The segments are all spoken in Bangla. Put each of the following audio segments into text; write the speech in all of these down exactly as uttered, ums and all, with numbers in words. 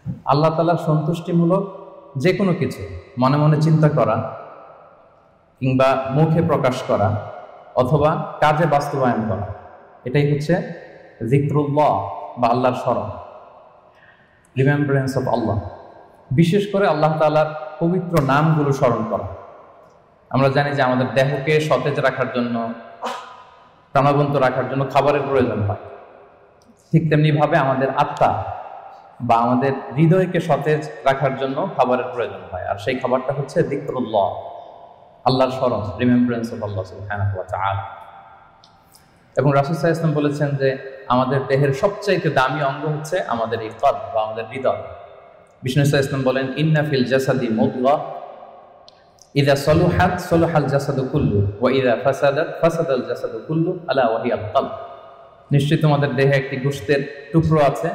আল্লাহ তাআলার সন্তুষ্টিমূলক যে কোনো কিছু মনে মনে চিন্তা করা কিংবা মুখে প্রকাশ করা অথবা কাজে বাস্তবায়ন করা, এটাই হচ্ছে যিকরুল্লাহ বা আল্লাহর স্মরণ, রিমেম্বারেন্স অফ আল্লাহ। বিশেষ করে আল্লাহ তাআলার পবিত্র নামগুলো স্মরণ করা। আমরা জানি যে আমাদের দেহকে সতেজ রাখার জন্য, প্রাণবন্ত রাখার জন্য খাবারের প্রয়োজন হয়। ঠিক তেমনিভাবে আমাদের আত্মা বা আমাদের হৃদয়কে সতেজ রাখার জন্য খাবারের প্রয়োজন হয়, আর সেই খাবারটা হচ্ছে যিকরুল্লাহ, আল্লাহর স্মরণ, রিমেম্বারেন্স অফ আল্লাহ সুবহানাহু ওয়া তাআলা। এবং রাসূল সাল্লাল্লাহু আলাইহি ওয়াসাল্লাম বলেছেন যে আমাদের দেহের সবচাইতে দামি অঙ্গ হচ্ছে আমাদের এই কলব বা আমাদের হৃদয়। বিষ্ণু সাল্লাল্লাহু আলাইহি ওয়াসাল্লাম বলেন, ইন্না ফিল জাসাদি মুদগাহ ইযা সালুহাত সালাহাল জাসাদু কুল্লু ওয়া ইযা ফাসাদাত ফাসাদাল জাসাদু কুল্লু আলা ওয়া হিয়াল কলব। নিশ্চয়ই তোমাদের দেহে একটি গোশতের টুকরো আছে,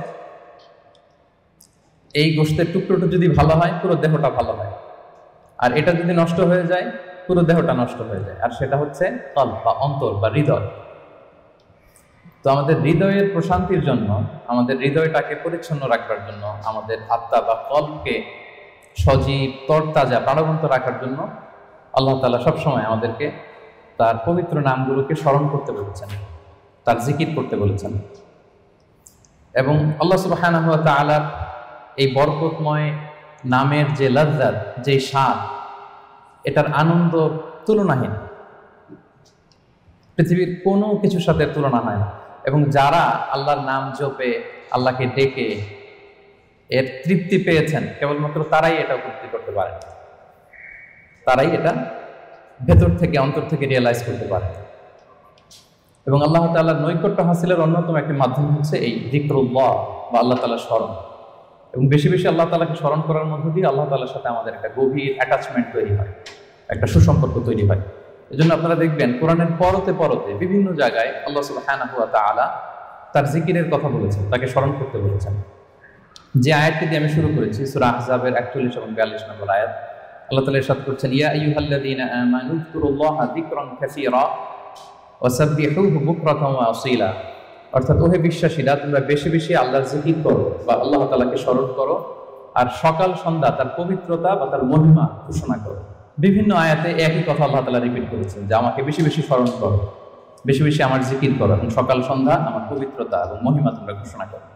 এই গোশতের টুকরোটা যদি ভালো হয় পুরো দেহটা ভালো হয়, আর এটা যদি নষ্ট হয়ে যায় পুরো দেহটা নষ্ট হয়ে যায়, আর সেটা হচ্ছে কলব বা অন্তর বা হৃদয়। তো আমাদের হৃদয়ের প্রশান্তির জন্য, আমাদের হৃদয়টাকে পরিচ্ছন্ন রাখবার জন্য, আমাদের আত্মা বা কলবকে সজীব তরতাজা প্রাণবন্ত রাখার জন্য আল্লাহ তাআলা সবসময় আমাদেরকে তার পবিত্র নামগুলোকে স্মরণ করতে বলেছেন, তার জিকির করতে বলেছেন। এবং আল্লাহ সুবহানাহু ওয়া তাআলার এই বরকতময় নামের যে লজ্জাত, যে স্বাদ, এটার আনন্দ তুলনাহীন, পৃথিবীর কোনো কিছুর সাথে তুলনা হয় না। এবং যারা আল্লাহর নাম জপে, আল্লাহকে ডেকে এর তৃপ্তি পেয়েছেন, কেবলমাত্র তারাই এটা উপলব্ধি করতে পারে, তারাই এটা ভেতর থেকে, অন্তর থেকে রিয়েলাইজ করতে পারে। এবং আল্লাহ তাআলার নৈকট্য হাসিলের অন্যতম একটি মাধ্যম হচ্ছে এই যিকরুল্লাহ বা আল্লাহ তাআলার স্মরণ। এবং বেশি বেশি আল্লাহ তাআলাকে স্মরণ করার মধ্য দিয়ে আল্লাহ তাআলার সাথে আমাদের একটা গভীর অ্যাটাচমেন্ট তৈরি হয়, একটা সুসম্পর্ক তৈরি হয়। এই জন্য আপনারা দেখবেন কোরআনের পরতে পরতে বিভিন্ন জায়গায় আল্লাহ সুবহানাহু ওয়া তাআলা তার জিকিরের কথা বলেছেন, তাকে স্মরণ করতে বলেছেন। যে আয়াতটি দিয়ে আমি শুরু করেছি, সূরা আহজাবের একচল্লিশ এবং বিয়াল্লিশ নম্বর আয়াত, আল্লাহ তাআলা ইরশাদ করছেন, ইয়া আইয়ুহাল্লাযীনা আমানু যকুরুল্লাহা যিকরান কাসীরা ওয়া সাব্বিহুহু বুকরাতান ওয়া আসীলা। অর্থাৎ ওহে বিশ্বাসীরা, তোমরা বেশি বেশি আল্লাহর জিকির করো বা আল্লাহ তাআলাকে স্মরণ করো, আর সকাল সন্ধ্যা তার পবিত্রতা বা তার মহিমা ঘোষণা করো। বিভিন্ন আয়াতে একই কথা আল্লাহ তাআলা রিপিট করেছেন যে আমাকে বেশি বেশি স্মরণ করো, বেশি বেশি আমার জিকির করো, এবং সকাল সন্ধ্যা আমার পবিত্রতা এবং মহিমা তোমরা ঘোষণা করো।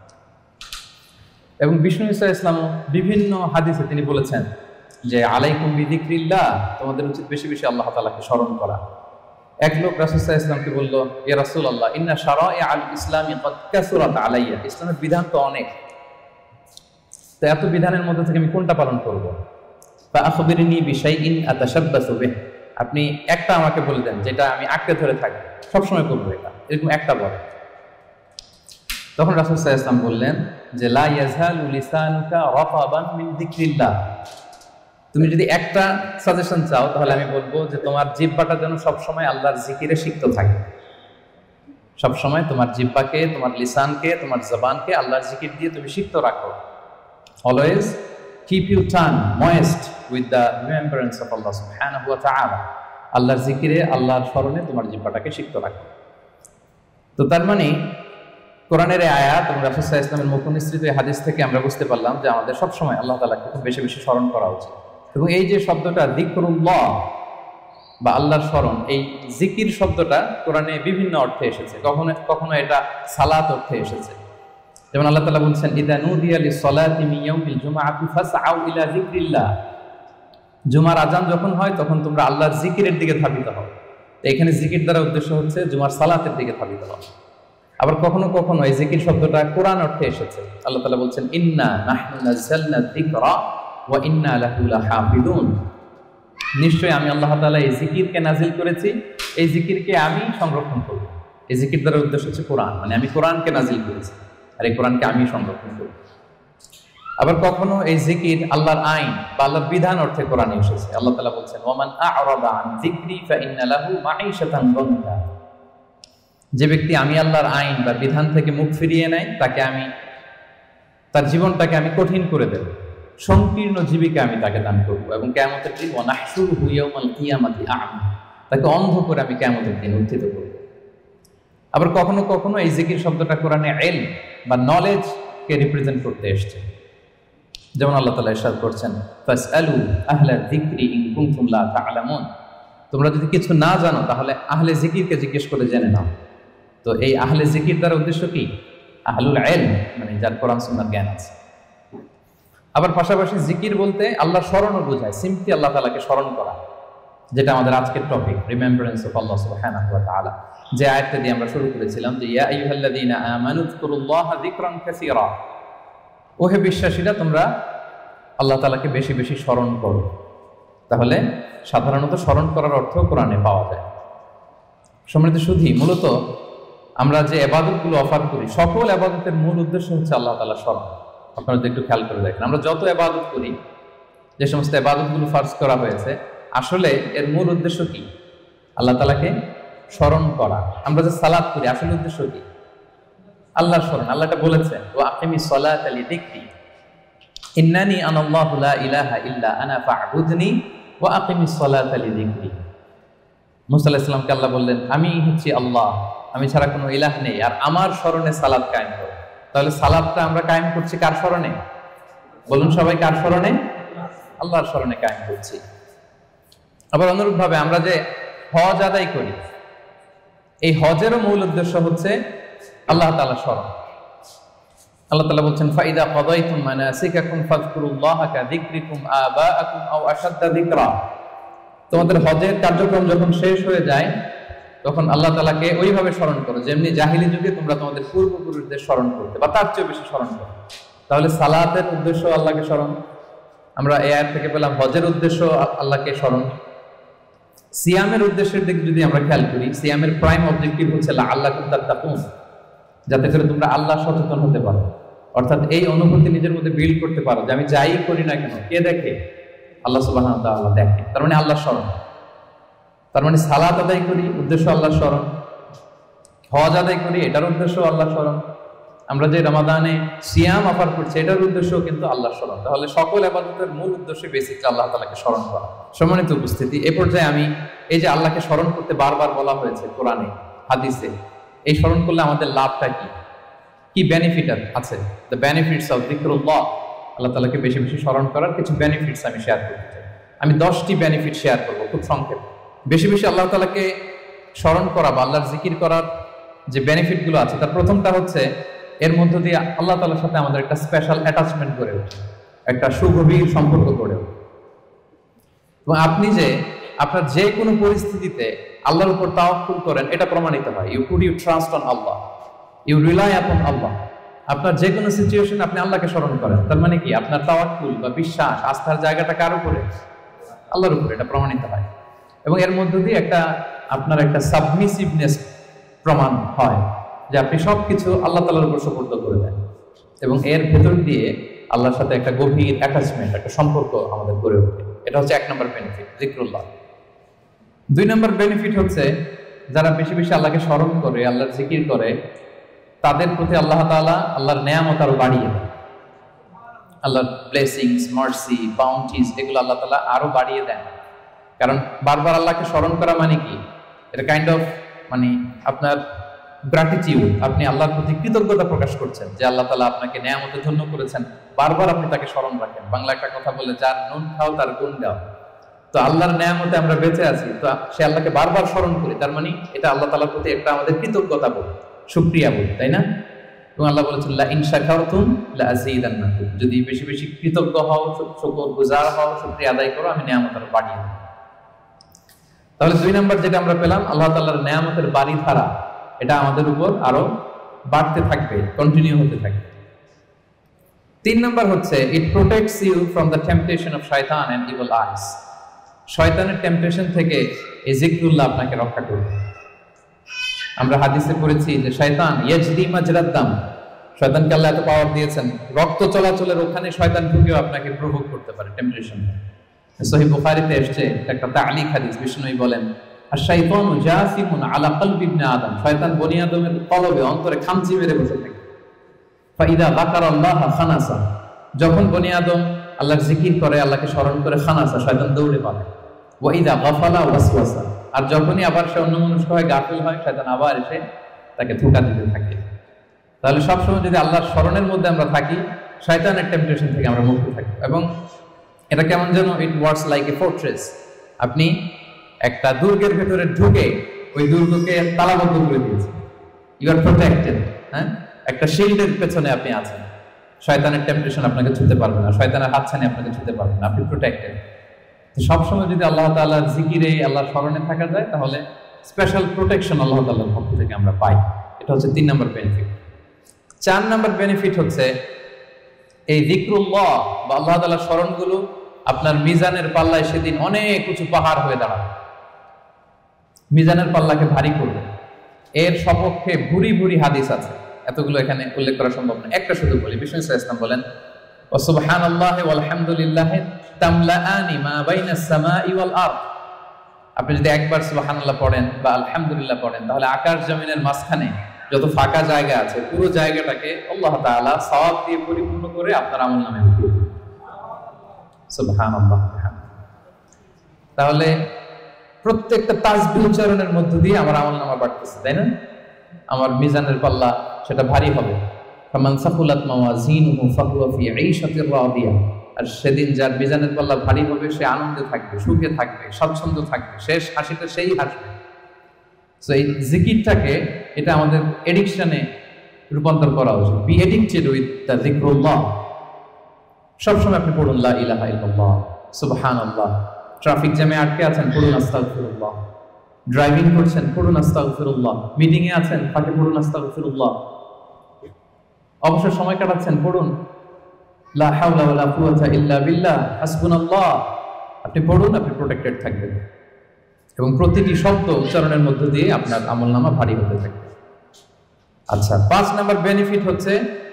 এবং বিষ্ণু ঈসা ইসলামও বিভিন্ন হাদিসে তিনি বলেছেন যে আলাইকুম বিযিকরিল্লাহ, তোমাদের উচিত বেশি বেশি আল্লাহ তাআলাকে স্মরণ করা। এক লোক রাসূল সাল্লাল্লাহু আলাইহি ওয়াসাল্লামকে বলল, ইয়া রাসূলুল্লাহ, ইন্না শারা'i আল ইসলামি ক্বাদ কাসুরাত আলাইয়া, ইসলামের বিধান তো অনেক, তো এত বিধানের মধ্যে থেকে আমি কোনটা পালন করব? ফা আখবিরনি বিশাইইন আতাশাব্বাসু বিহি, আপনি একটা আমাকে বলে দেন যেটা আমি আঁকড়ে ধরে থাকি, সবসময় করবো এটা, এরকম একটা বলেন। তখন রাসূল সাল্লাল্লাহু আলাইহি ওয়াসাল্লাম বললেন যে লা ইয়াযহালু লিসানুকা রাতাবান মিন যিকরিল্লাহ, তুমি যদি একটা সাজেশন চাও তাহলে আমি বলবো যে তোমার জিহ্বাটা যেন সবসময় আল্লাহর জিকিরে সিক্ত থাকে, সবসময় তোমার জিহ্বাকে, তোমার লিসানকে, তোমার জবানকে আল্লাহর জিকির দিয়ে তুমি সিক্ত রাখো। Always keep you tongue moist with the remembrance of Allah সুবহানাহু ওয়া তাআলা, আল্লাহর জিকিরে, আল্লাহর স্মরণে তোমার জিহ্বাটাকে সিক্ত রাখো। তো তার মানে কোরআনের এই আয়াত এবং রাসূল সাল্লাল্লাহু আলাইহি ওয়াসাল্লামের মুখ নিঃসৃত এই হাদিস থেকে আমরা বুঝতে পারলাম যে আমাদের সবসময় আল্লাহ তাআলাকে খুব বেশি বেশি স্মরণ করা উচিত। এবং এই যে শব্দটা যিকরুল্লাহ বা আল্লাহর স্মরণ, এই জিকির শব্দটা কোরআনে বিভিন্ন অর্থে এসেছে, কখনো কখনো এটা সালাত অর্থে এসেছে। যেমন আল্লাহ তাআলা বলছেন, ইযা নুদিয়া লিস-সালাতি মিন ইয়াউমিল জুমআতি ফাসআউ ইলা যিকরিল্লাহ, জুমার আজান যখন হয় তখন তোমরা আল্লাহর জিকিরের দিকে ধাবিত হও। তো এখানে জিকির দ্বারা উদ্দেশ্য হচ্ছে জুমার সালাতের দিকে ধাবিত হও। আবার কখনো কখনো এই জিকির শব্দটা কোরআন অর্থে এসেছে। আল্লাহ তাআলা বলছেন, ইন্না নাহনু নাযালনা যিকরা ওয়া ইন্না লাহু লাহাফিজুন, নিশ্চয়ই আমি আল্লাহ তাআলা এই জিকিরকে নাজিল করেছি, এই জিকিরকে আমি সংরক্ষণ করব। এই জিকির দ্বারা উদ্দেশ্য হচ্ছে কোরআন, মানে আমি কোরআনকে নাজিল করেছি আর এই কোরআনকে আমি সংরক্ষণ করব। আবার কখনো এই জিকির আল্লাহর আইন বা আল্লাহর বিধান অর্থে কোরআনে এসেছে। আল্লাহ তাআলা বলছেন, ওয়ামান আ'রাদা আন যিকরি ফাইন্না লাহু মাঈশাতান দানকা, যে ব্যক্তি আমি আল্লাহর আইন বা বিধান থেকে মুখ ফিরিয়ে নেয় তাকে আমি, তার জীবনটাকে আমি কঠিন করে দেব, সংকীর্ণ জীবিকা আমি তাকে দান করব, এবং কিয়ামতের দিন ওয়া নাহশুরুহু ইয়াওমাল কিয়ামাতি আ'মা, তাকে অন্ধ করে আমি কিয়ামতের দিন উত্থিত করব। আবার কখনো কখনো এই জিকির শব্দটা কোরআনে ইলম বা নলেজ কে রিপ্রেজেন্ট করতে এসেছে। যেমন আল্লাহ তাআলা ইরশাদ করছেন, ফাসআলু আহলা যিকরি ইন কুনতুম লা তা'লামুন, তোমরা যদি কিছু না জানো তাহলে আহলে জিকিরকে জিজ্ঞেস করে জেনে নাও। তো এই আহলে জিকির তার উদ্দেশ্য কি? আহলুল ইলম, মানে যার কোরআন সুন্নাহর জ্ঞান আছে। আবার পাশাপাশি জিকির বলতে আল্লাহ স্মরণও বোঝায়, সিম্পলি আল্লাহ তাআলাকে স্মরণ করা, যেটা আমাদের আজকের টপিক, রিমেম্বারেন্স অফ আল্লাহ সুবহানাহু ওয়া তাআলা। যে আয়াতটা দিয়ে আমরা শুরু করেছিলাম যে ইয়া আইয়ুহাল্লাযীনা আমানু যকুরুল্লাহা যিকরান কাসীরা, ওহে বিশ্বাসীরা তোমরা আল্লাহ তাআলাকে বেশি বেশি স্মরণ করো। তাহলে সাধারণত স্মরণ করার অর্থ কোরআনে পাওয়া যায়। সম্মানিত সুধী, মূলত আমরা যে ইবাদতগুলো অফার করি সকল ইবাদতের মূল উদ্দেশ্য হচ্ছে আল্লাহ তাআলার স্মরণ। আপনারা একটু খেয়াল করে দেখেন, আমরা যত ইবাদত করি, যে সমস্ত ইবাদতগুলো ফারজ করা হয়েছে, আসলে এর মূল উদ্দেশ্য কি? আল্লাহ তাআলাকে স্মরণ করা। আমরা যে সালাত করি আসলে উদ্দেশ্য কি? আল্লাহর স্মরণ। আল্লাহ এটা বলেছেন, ওয়া আকিমিস সালাতা লিযিকরি ইন্নানি আনাল্লাহু লা ইলাহা ইল্লা আনা ফা'বুদনি ওয়া আকিমিস সালাতা লিযিকরি। মুসা আলাইহিস সালামকে আল্লাহ বললেন, আমি হচ্ছি আল্লাহ, আমি ছাড়া কোনো ইলাহ নেই, আর আমার স্মরণে সালাত কায়েম করো। তাহলে সালাতটা আমরা কায়েম করছি কার স্মরণে? বলুন সবাই, কার স্মরণে? আল্লাহর স্মরণে কায়েম করছি। আবার অনুরূপভাবে আমরা যে হজ আদায় করি, এই হজেরও মূল উদ্দেশ্য হচ্ছে আল্লাহ তাআলার স্মরণ। আল্লাহ তাআলা বলছেন, ফাইদা কাদাইতুম মানাসিকাকুম ফাযকুরুল্লাহা কাযিকরিকুম আবাআকুম আও আশাদ্দা যিকরা। তোমাদের হজের কার্যক্রম যখন শেষ হয়ে যায় তখন আল্লাহ তাআলাকে ওইভাবে স্মরণ করো যেমনি জাহিলি যুগে তোমরা তোমাদের পূর্বপুরুষদের স্মরণ করতে, বা তার চেয়ে বেশি স্মরণ করো। তাহলে সালাতের উদ্দেশ্য আল্লাহকে স্মরণ, আমরা এই আয়াত থেকে পেলাম। হজের উদ্দেশ্য আল্লাহকে স্মরণ। সিয়ামের উদ্দেশ্যের দিকে যদি আমরা খেয়াল করি, সিয়ামের প্রাইম অবজেক্টিভ হচ্ছে লাআল্লাকুম তাত্তাকুন, যাতে করে তোমরা আল্লাহ সচেতন হতে পারো। অর্থাৎ এই অনুভূতি নিজের মধ্যে বিল্ড করতে পারো যে আমি যাই করি না কেন, কে দেখে? আল্লাহ সুবহানাহু ওয়া তাআলা দেখে। তার মানে আল্লাহ স্মরণ। তার মানে সালাত আদায় করি, উদ্দেশ্য আল্লাহ স্মরণ। হজ আদায় করি, এটার উদ্দেশ্য আল্লাহ স্মরণ। আমরা যে রমাদানে সিয়াম অফার করছি, এটার উদ্দেশ্য কিন্তু আল্লাহ স্মরণ। তাহলে সকল ইবাদতের মূল উদ্দেশ্য বেসিক্যালি আল্লাহ তাআলাকে স্মরণ করা। সম্মানিত উপস্থিতি, এই পর্যায়ে আমি এই যে আল্লাহকে স্মরণ করতে বারবার বলা হয়েছে কোরআনে হাদিসে, এই স্মরণ করলে আমাদের লাভটা কি, কি বেনিফিট আছে? দ্য বেনিফিটস অফ যিকরুল্লাহ, আল্লাহ তাআলাকে বেশি বেশি স্মরণ করার কিছু বেনিফিটস আমি শেয়ার করতে চাই। আমি দশটি বেনিফিট শেয়ার করবো খুব সংক্ষেপে। বেশি বেশি আল্লাহ তাআলাকে স্মরণ করা বা আল্লাহর জিকির করার যে বেনিফিটগুলো আছে, তার প্রথমটা হচ্ছে এর মধ্য দিয়ে আল্লাহ তাআলার সাথে আমাদের একটা স্পেশাল অ্যাটাচমেন্ট গড়ে ওঠে, একটা সুগভীর সম্পর্ক গড়ে ওঠে। এবং আপনি যে আপনার যে কোনো পরিস্থিতিতে আল্লাহর উপর তাওয়াক্কুল করেন, এটা প্রমাণিত হয়। You put you trust on Allah, you rely upon Allah. আপনার যে কোনো সিচুয়েশন আপনি আল্লাহকে স্মরণ করেন, তার মানে কি আপনার তাওয়াক্কুল বা বিশ্বাস, আস্থার জায়গাটা কার উপরে? আল্লাহর উপরে। এটা প্রমাণিত হয়। এবং এর মধ্য দিয়ে একটা আপনার একটা সাবমিসিভনেস প্রমাণ হয়, যে আপনি সবকিছু আল্লাহ তাআলার উপর সুপর্দ করে দেন। এবং এর ভেতর দিয়ে আল্লাহর সাথে একটা গভীর অ্যাটাচমেন্ট, একটা সম্পর্ক আমাদের গড়ে ওঠে। এটা হচ্ছে এক নম্বর বেনিফিট, যিকরুল্লাহ। দুই নম্বর বেনিফিট হচ্ছে যারা বেশি বেশি আল্লাহকে স্মরণ করে, আল্লাহর জিকির করে, তাদের প্রতি আল্লাহ তাআলা আল্লাহর নেয়ামত আরো বাড়িয়ে দেন। আল্লাহর ব্লেসিংস, মার্সি, বাউন্টিজ, এগুলো আল্লাহ তাআলা আরো বাড়িয়ে দেন। কারণ বারবার আল্লাহকে স্মরণ করা মানে কি? এটা কাইন্ড অফ মানে আপনার গ্র্যাটিটিউড, আপনি আল্লাহর প্রতি কৃতজ্ঞতা প্রকাশ করছেন যে আল্লাহ তাআলা আপনাকে নেয়ামতে ধন্য করেছেন, বারবার আপনি তাকে স্মরণ রাখেন। বাংলা একটা কথা বলে, যার নুন খাও তার গুণ গাও। তো আল্লাহর নেয়ামতে আমরা বেঁচে আছি, তো সে আল্লাহকে বারবার স্মরণ করি, তার মানে এটা আল্লাহ তাআলার প্রতি একটা আমাদের কৃতজ্ঞতা বোধ, শুকরিয়া বোধ, তাই না? এবং আল্লাহ বলেছেন, লা ইন শাকারতুম লা আযীদান্নাকুম, যদি বেশি বেশি কৃতজ্ঞ হও, শুকরগুজার হও, শুকরিয়া আদায় করো, আমি নেয়ামত আরো বাড়িয়ে দেব। তাহলে দুই নাম্বার যেটা আমরা পেলাম, আল্লাহ তাআলার নেয়ামতের বাড়িধারা এটা আমাদের উপর আরো বাড়তে থাকবে, কন্টিনিউ হতে থাকবে। তিন নাম্বার হচ্ছে it protects you from the temptation of শয়তান এন্ড ইভিল আইস। শয়তানের টেম্পটেশন থেকে এই যিকরুল্লাহ আপনাকে রক্ষা করবে। আমরা হাদিসে পড়েছি যে শয়তান ইয়াজরি মাজরাদ দাম, শয়তানকে আল্লাহ এত পাওয়ার দিয়েছেন, রক্ত চলাচলের ওখানে শয়তান ঢুকেও আপনাকে প্রভোগ করতে পারে, টেম্পটেশন। সহিহ বুখারীতে এসেছে একটা তা'লিক হাদিস, বিষ্ণুই বলেন, আশ-শাইতানু জাসিমুন আলা কলবি ইবনে আদম, শয়তান বনি আদমের কলবে, অন্তরে খামচি মেরে বসে থাকে। ফাইদা যাকারাল্লাহ খানাসা, যখন বনি আদম আল্লাহর জিকির করে, আল্লাহকে স্মরণ করে, খানাসা, শয়তান দৌড়ে পালায়। ওয়া ইযা গাফালা ওয়াসওয়াসা, আর যখনই আবার সে অন্যমনস্ক হয়, গাফিল হয়, শয়তান আবার এসে তাকে ধোঁকা দিতে থাকে। তাহলে সবসময় যদি আল্লাহর স্মরণের মধ্যে আমরা থাকি, শয়তানের টেম্পটেশন থেকে আমরা মুক্ত থাকবো। এবং এটা কেমন যেন it works like a fortress. আপনি একটা দুর্গের ভেতরে ঢুকে ওই দুর্গকে তালাবদ্ধ করে দিয়েছেন, ইউ আর প্রোটেক্টেড। হ্যাঁ, একটা শিল্ডের পেছনে আপনি আছেন, শয়তানের টেম্পটেশন আপনাকে ছুঁতে পারবে না, শয়তানের হাতছানি আপনাকে ছুঁতে পারবে না, আপনি প্রোটেক্টেড। সবসময় যদি আল্লাহ তাআলার জিকিরে, আল্লাহর স্মরণে থাকা যায়, তাহলে স্পেশাল প্রোটেকশন আল্লাহ তাআলার পক্ষ থেকে আমরা পাই। এটা হচ্ছে তিন নম্বর বেনিফিট। চার নম্বর বেনিফিট হচ্ছে এই যিকরুল্লাহ বা আল্লাহ তাআলার স্মরণগুলো আপনার মিজানের পাল্লায় সেদিন অনেক উঁচু পাহাড় হয়ে দাঁড়াবে, মিজানের পাল্লাকে ভারী করবে। এর সপক্ষে ভুরি ভুরি হাদিস আছে, এতগুলো এখানে উল্লেখ করা সম্ভব না, একটা শুধু বলি। বিষ্ণু ইসলাম বলেন, ওয়া সুবহানাল্লাহি ওয়াল হামদুলিল্লাহি তামলাআনি মা বাইনাস সামাই ওয়াল আরদ। আপনি যদি একবার সুবহানাল্লাহ পড়েন বা আলহামদুলিল্লাহ পড়েন, তাহলে আকাশ জমিনের মাঝখানে যত ফাঁকা জায়গা আছে পুরো জায়গাটাকে আল্লাহ তাআলা সওয়াব দিয়ে পরিপূর্ণ করে আপনার আমলনামায় লিখে দেন। সুবহানাল্লাহ। তাহলে প্রত্যেকটা তাসবিহ উচ্চারণের মধ্য দিয়ে আমার আমলনামা বাড়তেছে, তাই না? আমার মিজানের পাল্লা সেটা ভারী হবে। ফামান সাকুলাত মাওয়াজিনুহু ফাহুয়া ফি ঈশাতির রাদিয়া। আর সেদিন যার মিজানের পাল্লা ভারী হবে, সে আনন্দে থাকবে, সুখে থাকবে, স্বচ্ছন্দ থাকবে, শেষ হাসিতে সেই হাসবে। সো এই জিকিরটাকে, এটা আমাদের এডিকশনে রূপান্তর করা উচিত। বি এডিক্টেড উইথ দ্য যিকরুল্লাহ। সবসময় আপনি পড়ুন লা ইলাহা ইল্লাল্লাহ, সুবহানাল্লাহ। ট্রাফিক জ্যামে আটকে আছেন, পড়ুন আস্তাগফিরুল্লাহ। ড্রাইভিং করছেন, পড়ুন আস্তাগফিরুল্লাহ। মিটিং এ আছেন, ফাঁকে পড়ুন আস্তাগফিরুল্লাহ। অবসর সময় কাটাচ্ছেন, পড়ুন লা হাওলা ওয়ালা কুওয়াতা ইল্লা বিল্লাহ, হাসবুনাল্লাহ। আপনি পড়ুন, আপনি প্রোটেক্টেড থাকবেন এবং প্রতিটি শব্দ উচ্চারণের মধ্য দিয়ে আপনার আমলনামা ভারী হতে থাকবে। আচ্ছা, পাঁচ নাম্বার বেনিফিট হচ্ছে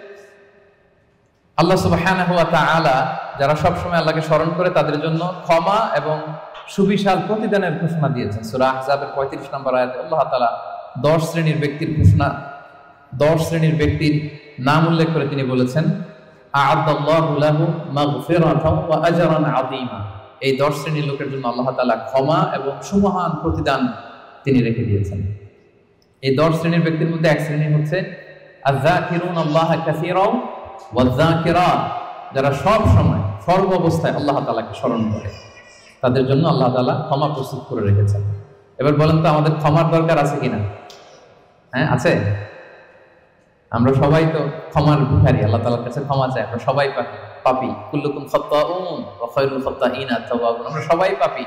আল্লাহ সুবহানাহু ওয়া তাআলা যারা সবসময় আল্লাহকে স্মরণ করে তাদের জন্য ক্ষমা এবং সুবিশাল প্রতিদানের ঘোষণা দিয়েছেন। সূরা আহজাবের পঁয়ত্রিশ নম্বর আয়াতে আল্লাহ তাআলা দশ শ্রেণীর ব্যক্তির ঘোষণা, দশ শ্রেণীর ব্যক্তির নাম উল্লেখ করে তিনি বলেছেন, আ'আদাল্লাহু লাহু মাগফিরাতাও ওয়া আজরান আযীমা। এই দশ শ্রেণীর লোকের জন্য আল্লাহ তাআলা ক্ষমা এবং সুমহান প্রতিদান তিনি রেখে দিয়েছেন। এই দশ শ্রেণীর ব্যক্তির মধ্যে এক শ্রেণী হচ্ছে আয-যাকিরুনাল্লাহা কাসীরাও ওয়ায-যাকিরাত, যারা সব সময় সর্ব অবস্থায় আল্লাহ তাআলাকে স্মরণ করে, তাদের জন্য আল্লাহ তাআলা ক্ষমা প্রস্তুত করে রেখেছেন। এবার বলেন তো, আমাদের ক্ষমার দরকার আছে কিনা? হ্যাঁ, আছে। আমরা সবাই তো ক্ষমার ভিখারি, আল্লাহ তাআলার কাছে ক্ষমা চাই। আমরা সবাই পাপী পাপী কুল্লুকুম খাত্তাউন ওয়া খায়রুল খাত্তাইনা আত-তাওয়াবুন। আমরা সবাই পাপী,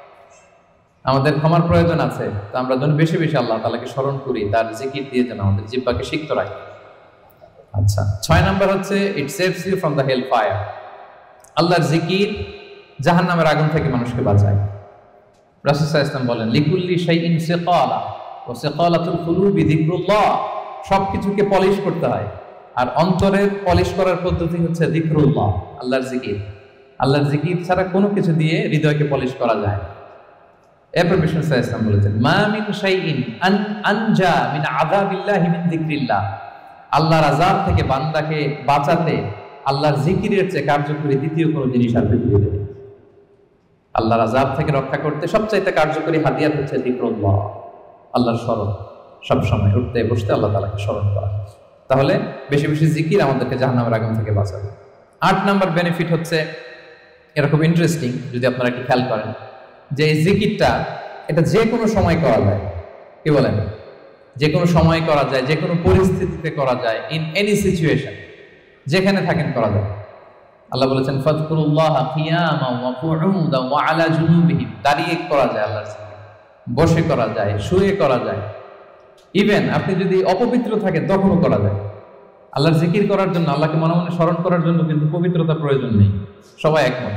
আমাদের ক্ষমার প্রয়োজন আছে। তো আমরা যেন বেশি বেশি আল্লাহ তাআলাকে স্মরণ করি, তার জিকির দিয়ে যেন আমাদের জিহ্বাকে সিক্ত রাখি। আচ্ছা, ছয় নাম্বার হচ্ছে it saves you from the hell fire. আল্লাহর জিকির জাহান্নামের আগুন থেকে মানুষকে বাঁচায়। রাসূল সাল্লাল্লাহু আলাইহি ওয়াসাল্লাম বলেন, লিকুল্লি শাইইন সিকালা ওয়া সিকালাতুল কুলুবি যিকরুল্লাহ। সবকিছুকে পলিশ করতে হয়, আর অন্তরের পলিশ করার পদ্ধতি হচ্ছে যিকরুল্লাহ, আল্লাহর জিকির। আল্লাহর জিকির ছাড়া কোনো কিছু দিয়ে হৃদয়কে পলিশ করা যায় না। এরপর বিষ্ণু সাল্লাল্লাহু আলাইহি ওয়াসাল্লাম বলেছেন, মা মিন শাইইন আন আনজা মিন আযাবিল্লাহি মিন যিকরিল্লাহ। আল্লাহর আযাব থেকে বান্দাকে বাঁচাতে আল্লাহর জিকিরের চেয়ে কার্যকরী দ্বিতীয় কোনো জিনিস আর পৃথিবীতে নেই। আল্লাহর আযাব থেকে রক্ষা করতে সবচাইতে কার্যকরী হাতিয়ার হচ্ছে যিকরুল্লাহ, আল্লাহর স্মরণ। সব সময় উঠতে বসতে আল্লাহ তাআলাকে স্মরণ করা। তাহলে বেশি বেশি জিকির আমাদেরকে জাহান্নামের আগুন থেকে বাঁচাবে। আট নাম্বার বেনিফিট হচ্ছে, এটা খুব ইন্টারেস্টিং যদি আপনারা একটু খেয়াল করেন, যে এই জিকিরটা এটা যে কোনো সময় করা যায়। কি বলেন? যে কোনো সময় করা যায়, যে কোনো পরিস্থিতিতে করা যায়, ইন এনি সিচুয়েশন, যেখানে থাকেন করা যায়। আল্লাহ বলেছেন, ফাযকুরুল্লাহা কিয়ামান ওয়া কুউদান ওয়া আলা জুনুবিহিম। দাঁড়িয়ে করা যায় আল্লাহর জিকির, বসে করা যায়, শুয়ে করা যায়, ইভেন আপনি যদি অপবিত্র থাকেন তখনও করা যায়। আল্লাহর জিকির করার জন্য, আল্লাহকে মনে মনে স্মরণ করার জন্য কিন্তু পবিত্রতা প্রয়োজন নেই, সবাই একমত।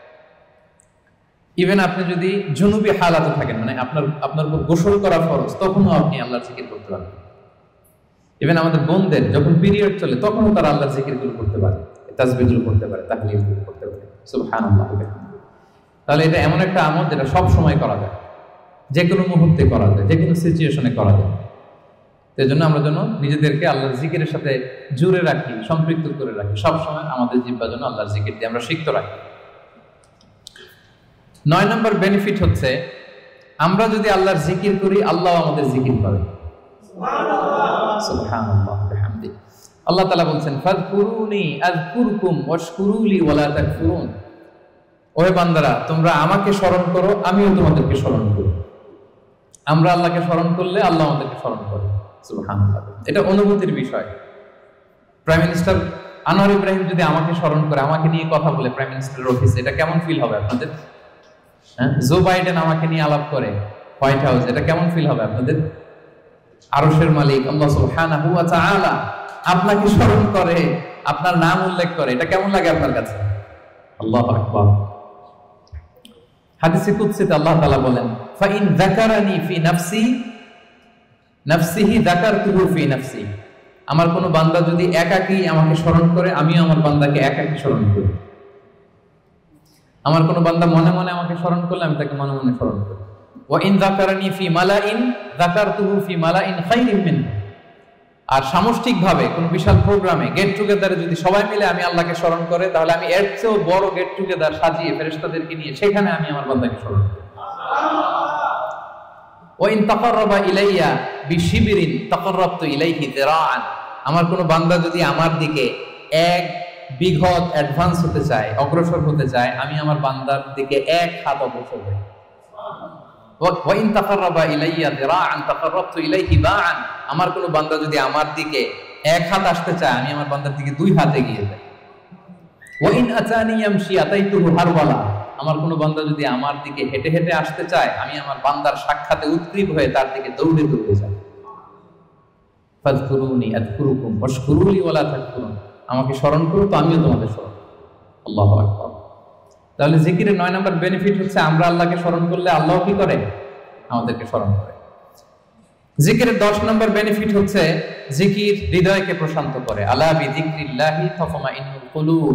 ইভেন আপনি যদি জুনুবি হালাতে থাকেন, মানে আপনার আপনার উপর গোসল করা ফরজ, তখনও আপনি আল্লাহর জিকির করতে পারেন। ইভেন আমাদের বোনদের যখন পিরিয়ড চলে তখনও তারা আল্লাহর জিকিরগুলো করতে পারে, তাসবিহগুলো করতে পারে, তাহলিলগুলো করতে পারে। সুবহানাল্লাহ। তাহলে এটা এমন একটা আমল যেটা সব সময় করা যায়, যে কোনো মুহূর্তে করা যায়, যে কোনো সিচুয়েশনে করা যায়। এই জন্য আমরা যেন নিজেদেরকে আল্লাহর জিকিরের সাথে জুড়ে রাখি, সম্পৃক্ত করে রাখি, সবসময় আমাদের জিহ্বা যেন আল্লাহর জিকির দিয়ে আমরা সিক্ত রাখি। নয় নম্বর বেনিফিট হচ্ছে, আমরা যদি আল্লাহর জিকির করি, আল্লাহ আমাদের জিকির করে। সুবহানাল্লাহ ওয়া বিহামদিহি। আল্লাহ তাআলা বলছেন ফাযকুরুনি আযকুরকুম ওয়াশকুরুলি ওয়ালা তাকফুরুন। ওহে বান্দারা, তোমরা আমাকে স্মরণ করো, আমিও তোমাদেরকে স্মরণ করি। আমরা আল্লাহকে স্মরণ করলে আল্লাহ আমাদেরকে স্মরণ করে। সুবহানাল্লাহ। এটা অনুভূতির বিষয়। প্রাইম মিনিস্টার আনোয়ার ইব্রাহিম যদি আমাকে স্মরণ করে, আমাকে নিয়ে কথা বলে প্রাইম মিনিস্টারের অফিসে, এটা কেমন ফিল হবে আপনাদের? হ্যাঁ, জো বাইডেন আমাকে নিয়ে আলাপ করে হোয়াইট হাউস, এটা কেমন ফিল হবে আপনাদের? আরশের মালিক আল্লাহ সুবহানাহু ওয়া তাআলা আপনাকে স্মরণ করে, আপনার নাম উল্লেখ করে, এটা কেমন লাগে আপনার কাছে? আল্লাহু আকবার। হাদিসে কুদসিতে আল্লাহ তাআলা বলেন, ফাইন যাকারানি ফি নাফসি নাফসিহি যাকারতুহু ফি নাফসি। আমার কোন বান্দা যদি একাকী আমাকে স্মরণ করে, আমিও আমার বান্দাকে একাকী স্মরণ করি। আমার কোন বান্দা মনে মনে আমাকে স্মরণ করলে আমি তাকে মনে মনে স্মরণ করি। ওয়া ইন যাকারানি ফি মালাইন যাকারতুহু ফি মালাইন খায়রিন মিন। আর সামষ্টিকভাবে কোন বিশাল প্রোগ্রামে গেট টুগেদারে যদি সবাই মিলে আমি আল্লাহকে স্মরণ করে, তাহলে আমি এর চেয়েও বড় গেট টুগেদার সাজিয়ে ফেরেশতাদেরকে নিয়ে সেখানে আমি আমার বান্দাকে স্মরণ করি। ওয়া ইন তাকাররাবা ইলাইয়া বিশিবরিন তাকাররাবতু ইলাইহি যিরাআন। আমার কোন বান্দা যদি আমার দিকে এক বিঘত অ্যাডভান্স হতে চায়, অগ্রসর হতে চায়, আমি আমার বান্দার দিকে এক হাত অগ্রসর হই। ওয়া ইন তাকাররাবা ইলাইয়া যিরাআন তাকাররাবতু ইলাইহি বাআন। আমার কোন বান্দা যদি আমার দিকে এক হাত আসতে চায়, আমি আমার বান্দার দিকে দুই হাত এগিয়ে যাই। ওয়া ইন আতানি ইয়ামশি আতাইতুহু হারওয়ালা। আমার কোন বান্দা যদি আমার দিকে হেঁটে হেঁটে আসতে চায়, আমি আমার বান্দার সাক্ষাতে উদ্গ্রীব হয়ে তার দিকে দৌড়ে দৌড়ে যাই। ফাযকুরুনি আযকুরকুম ওয়াশকুরুলি ওয়ালা তাকফুরুন। আমাকে স্মরণ করো তো আমিও তোমাদের স্মরণ করব। আল্লাহু আকবার। তাহলে জিকিরের নয় নম্বর বেনিফিট হচ্ছে আমরা আল্লাহকে স্মরণ করলে আল্লাহ কি করে? আমাদেরকে স্মরণ করে। জিকিরের দশ নম্বর বেনিফিট হচ্ছে জিকির হৃদয়কে প্রশান্ত করে। আলা বিযিকরিল্লাহি তাতমাইন্নুল কুলুব।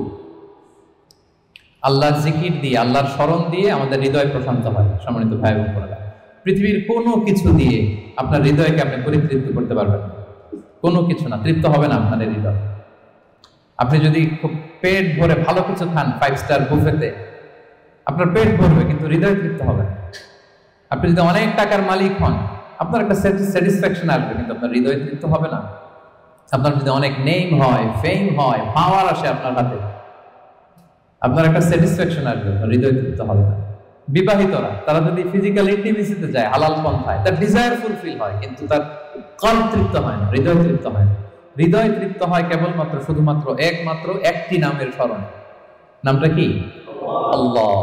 আল্লাহর জিকির দিয়ে, আল্লাহর স্মরণ দিয়ে আমাদের হৃদয় প্রশান্ত হয়। সম্মানিত ভাই বোন বোনেরা, পৃথিবীর কোনো কিছু দিয়ে আপনার হৃদয়কে আপনি পরিতৃপ্ত করতে পারবেন না। কোনো কিছু না, তৃপ্ত হবে না আপনার হৃদয়। আপনি যদি খুব পেট ভরে ভালো কিছু খান ফাইভ স্টার বুফেতে, আপনার পেট ভরবে কিন্তু হৃদয় তৃপ্ত হবে না। আপনি যদি অনেক টাকার মালিক হন, আপনার একটা স্যাটিসফ্যাকশন আসবে কিন্তু আপনার হৃদয় তৃপ্ত হবে না। আপনার যদি অনেক নেম হয়, ফেম হয়, পাওয়ার আসে আপনার হাতে, আপনার একটা স্যাটিসফ্যাকশন আসবে, আপনার হৃদয় তৃপ্ত হবে না। বিবাহিতরা তারা যদি ফিজিক্যাল ইন্টিমেসিতে যায় হালাল পন্থায়, তার ডিজায়ার ফুলফিল হয় কিন্তু তার কল্প তৃপ্ত হয় না, হৃদয় তৃপ্ত হয় না। হৃদয় তৃপ্ত হয় কেবলমাত্র শুধুমাত্র একমাত্র একটি নামের স্মরণে। নামটা কি? আল্লাহ।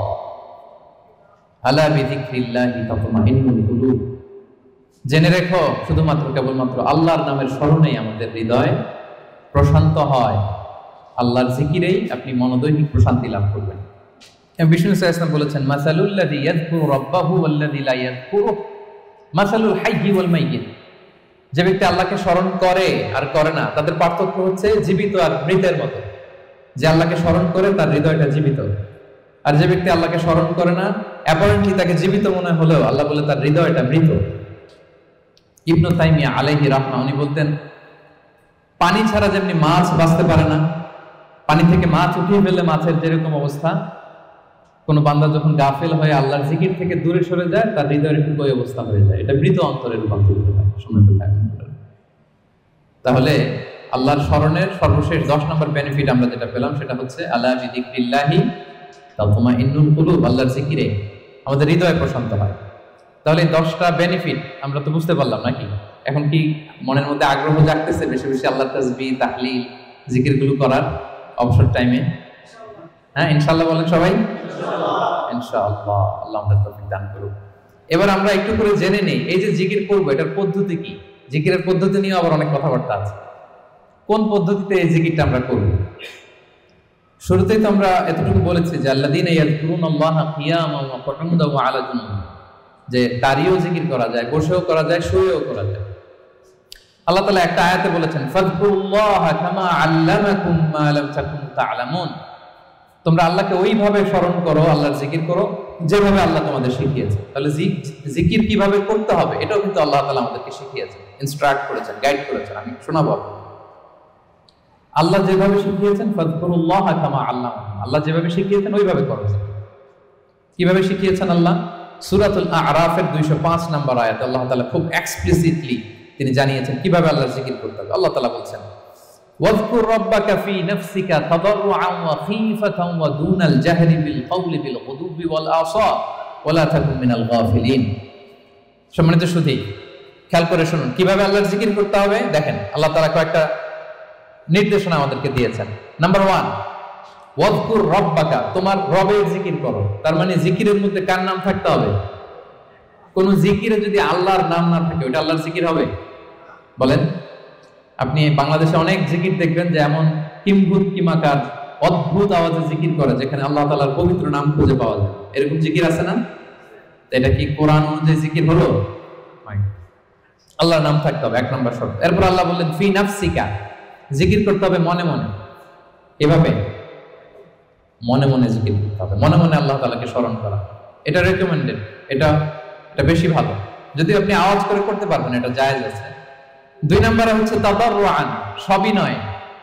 আলা বিযিকরিল্লাহি তাতমাইন্নুল কুলুব। জেনে রেখো, শুধুমাত্র কেবলমাত্র আল্লাহর নামের স্মরণেই আমাদের হৃদয় প্রশান্ত হয়। আল্লাহর জিকিরেই আপনি মনোদৈহিক প্রশান্তি লাভ করবেন। বিষ্ণু সাল্লাল্লাহু আলাইহি ওয়াসাল্লাম বলেছেন, মাসালুল্লাযী ইয়াযকুরু রাব্বাহু ওয়াল্লাযী লা ইয়াযকুরু মাসালুল হাইয়্যি ওয়াল মাইয়্যিত। যে ব্যক্তি আল্লাহকে স্মরণ করে আর করে না, তাদের পার্থক্য হচ্ছে জীবিত আর মৃতের মতো। যে আল্লাহকে স্মরণ করে তার হৃদয়টা জীবিত, আর যে ব্যক্তি আল্লাহকে স্মরণ করে না, অ্যাপারেন্টলি তাকে জীবিত মনে হলেও আল্লাহ বলে তার হৃদয়টা মৃত। ইবনু তাইমিয়া আলাইহি রাহমা উনি বলতেন, পানি ছাড়া যেমনি মাছ বাঁচতে পারে না, পানি থেকে মাছ উঠিয়ে ফেললে মাছের যেরকম অবস্থা, কোন বান্দা যখন গাফেল হয়ে আল্লাহর জিকির থেকে দূরে সরে যায়, তার হৃদয়ের ঠিক ওই অবস্থা হয়ে যায়। এটা মৃত অন্তরে রূপান্তরিত হয়। তাহলে আল্লাহর স্মরণের সর্বশেষ দশ নম্বর বেনিফিট আমরা যেটা পেলাম সেটা হচ্ছে আলা বিযিকরিল্লাহি তাতমাইন্নুল কুলুব। আল্লাহর জিকিরে আমাদের হৃদয় প্রশান্ত হয়। তাহলে এই দশটা বেনিফিট আমরা তো বুঝতে পারলাম নাকি? এখন কি মনের মধ্যে আগ্রহ জাগতেছে বেশি বেশি আল্লাহর তাসবিহ, তাহলিল, জিকিরগুলো করার অবসর টাইমে? হ্যাঁ, ইনশাআল্লাহ বলেন সবাই। ইনশাআল্লাহ, আল্লাহ আমাদের তৌফিক দান করুন। এবার আমরা একটু করে জেনে নেই, এই যে জিকির করবো এটার পদ্ধতি কি। জিকিরের পদ্ধতি নিয়ে আবার অনেক কথাবার্তা আছে। কোন পদ্ধতিতে এই জিকিরটা আমরা করব? শুরুতেই তো আমরা এতটুকু বলেছি যে আল্লাযীনা ইয়াযকুরুনাল্লাহা কিয়ামান ওয়া কুউদান ওয়া আলা জুনুবিহিম, যে দাঁড়িয়েও জিকির করা যায়, বসেও করা যায়, শুয়েও করা যায়। আল্লাহ তাআলা একটা আয়াতে বলেছেন, ফাযকুরুল্লাহা কামা আল্লামাকুম মা লাম তাকুনু তা'লামুন। তোমরা আল্লাহকে ওইভাবে স্মরণ করো, আল্লাহর জিকির করো যেভাবে আল্লাহ তোমাদের শিখিয়েছে। তাহলে জিকির কিভাবে করতে হবে এটাও কিন্তু আল্লাহ তাআলা আমাদেরকে শিখিয়েছেন, ইনস্ট্রাক্ট করেছেন, গাইড করেছেন। আমি শোনাবো। আল্লাহ যেভাবে শিখিয়েছেন, ফাযকুরুল্লাহা কামা আল্লামাকুম, আল্লাহ যেভাবে শিখিয়েছেন ওইভাবে করো। কিভাবে শিখিয়েছেন আল্লাহ? সূরাতুল আ'রাফের দুইশো পাঁচ নম্বর আয়াতে আল্লাহ তাআলা খুব এক্সপ্লিসিটলি তিনি জানিয়েছেন কিভাবে আল্লাহর জিকির করতে হবে। আল্লাহ তাআলা বলছেন, ওয়াযকুর রাব্বাকা ফী নাফসিকা তাদাররুআন ওয়া খীফাতান ওয়া দুনাল জাহরি বিল কওলি বিল গুদুবি ওয়াল আসাল ওয়া লা তাকুন মিনাল গাফিলিন। সম্মানিত সুধী, খেয়াল করে শুনুন কিভাবে আল্লাহর জিকির করতে হবে। দেখেন আল্লাহ তাআলা কয়েকটা নির্দেশনা আমাদেরকে দিয়েছেন। নাম্বার ওয়ান, ওয়াযকুর রাব্বাকা, তোমার রবের জিকির করো। তার মানে জিকিরের মধ্যে কার নাম থাকতে হবে? কোন জিকিরে যদি আল্লাহর নাম না থাকে ওটা আল্লাহর জিকির হবে? বলেন। আপনি বাংলাদেশে অনেক জিকির দেখবেন যে এমন কিম্ভূত কিমাকার অদ্ভুত আওয়াজে জিকির করে যেখানে আল্লাহ তাআলার পবিত্র নাম খুঁজে পাওয়া যায়। এরকম জিকির আছে না? এটা কি কোরআন অনুযায়ী জিকির হলো? আল্লাহর নাম থাকতে হবে এক নম্বর শর্ত। এরপর আল্লাহ বললেন ফি নাফসিকা, জিকির করতে হবে মনে মনে। এভাবে মনে মনে জিকির করতে হবে, মনে মনে আল্লাহ তাআলাকে স্মরণ করা। এটা রেকমেন্ডেড, এটা এটা বেশি ভালো। যদি আপনি আওয়াজ করে করতে পারবেন এটা জায়েজ আছে। দুই নম্বরে হচ্ছে তাদাররুআন, সবিনয়।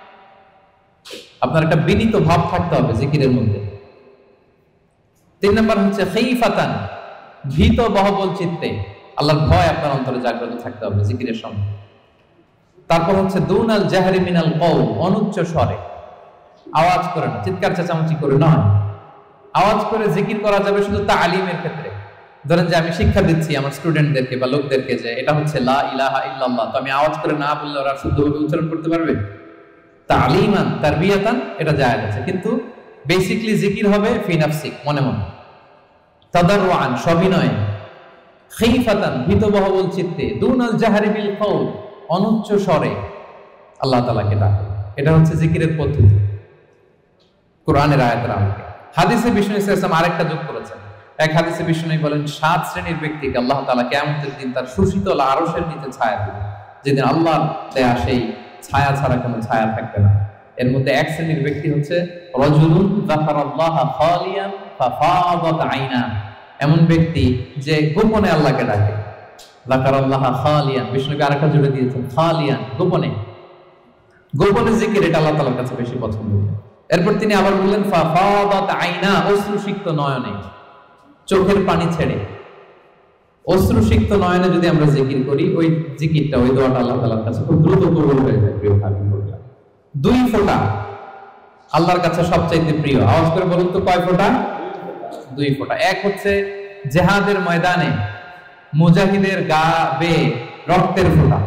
আপনার একটা বিনীত ভাব থাকতে হবে জিকিরের মধ্যে। তিন নম্বর হচ্ছে খীফাতান, ভীত বহবল চিত্তে, আল্লাহর ভয় আপনার অন্তরে জাগ্রত থাকতে হবে জিকিরের সময়। তারপর হচ্ছে দুনাল জাহরি মিনাল কওল, অনুচ্চ স্বরে, আওয়াজ করে না, চিৎকার চেঁচামেচি করে নয়। আওয়াজ করে জিকির করা যাবে শুধু তালিমের ক্ষেত্রে। ধরেন যে আমি শিক্ষা দিচ্ছি আমার স্টুডেন্টদেরকে বা লোকদেরকে যে এটা হচ্ছে লা ইলাহা ইল্লাল্লাহ, তো আমি আওয়াজ করে না বললে ওরা শুদ্ধভাবে উচ্চারণ করতে পারবে? তালিমান তারবিয়াতান এটা জায়েজ আছে, কিন্তু বেসিক্যালি জিকির হবে ফি নাফসিক, মনে মনে। তাদাররুআন, সবিনয়। খীফাতান, ভীত বহবল চিত্তে। দুনাল জাহরি বিল কওল, অনুচ্চ স্বরে আল্লাহ তাআলাকে ডাকে। এটা হচ্ছে জিকিরের পদ্ধতি কোরআনের আয়াতের আলোকে। হাদিসে বিষ্ণু ইসলাম আরেকটা যোগ করেছেন। এক হাদিসে বিষ্ণু বলেন সাত শ্রেণীর ব্যক্তিকে আল্লাহ তাআলা কিয়ামতের দিন তার সুশীতল আরশের নিচে ছায়া দিবেন, যেদিন আল্লাহর দেয়া সেই ছায়া ছাড়া কোনো ছায়া থাকবে না। এর মধ্যে এক শ্রেণীর ব্যক্তি হচ্ছে রাজুলুন যাকারাল্লাহা খালিয়ান ফাফাদাত আইনা, এমন ব্যক্তি যে গোপনে আল্লাহকে ডাকে। যাকারাল্লাহা খালিয়ান, বিষ্ণুকে আরেকটা জুড়ে দিয়েছেন খালিয়ান, গোপনে। গোপনে জিকির এটা আল্লাহ তাআলার কাছে বেশি পছন্দ। এরপর তিনি আবার বললেন ফাফাদাত আইনা, অশ্রুসিক্ত নয়নে, চোখের পানি ছেড়ে অশ্রুসিক্ত নয়নে যদি আমরা জিকির করি, ওই জিকিরটা ওই দোয়াটা আল্লাহ তাআলার কাছে খুব দ্রুত কবুল হয়ে যায়। প্রিয় ভাই বোনেরা, দুই ফোঁটা আল্লাহর কাছে সবচাইতে প্রিয়। আওয়াজ করে বলুন তো কয় ফোঁটা? দুই ফোঁটা। এক হচ্ছে জিহাদের ময়দানে মুজাহিদের গা বেয়ে রক্তের ফোঁটা,